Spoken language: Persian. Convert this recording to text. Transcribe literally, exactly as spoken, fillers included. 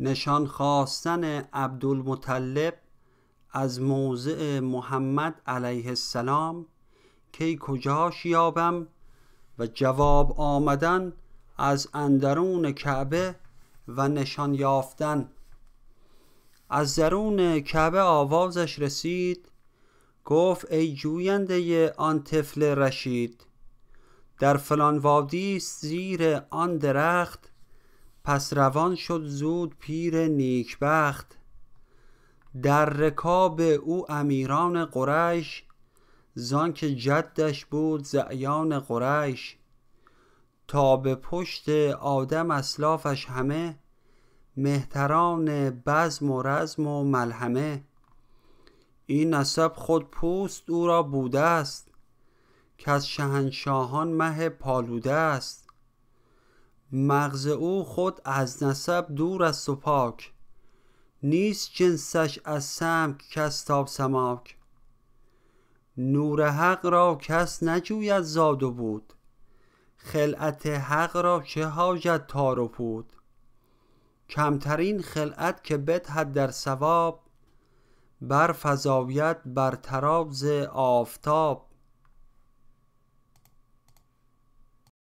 نشان خواستن عبدالمطلب از موضع محمد علیه السلام که کجاش یابم و جواب آمدن از اندرون کعبه و نشان یافتن. از درون کعبه آوازش رسید، گفت ای جوینده آن طفل رشید، در فلان وادی زیر آن درخت، پس روان شد زود پیر نیکبخت. در رکاب او امیران قریش، زان که جدش بود ز اعیان قریش. تا به پشت آدم اسلافش همه، مهتران بزم و رزم و ملحمه. این نسب خود پوست او را بوده است، که از شهنشاهان مه پالوده است. مغز او خود از نسب دور است و پاک، نیست جنسش از سمک کس تا سماک. نور حق را کس نجوید زاد و بود، خلعت حق را چه حاجت تار و پود. کمترین خلعت که بدهد در ثواب، بر فزاید بر تراز آفتاب.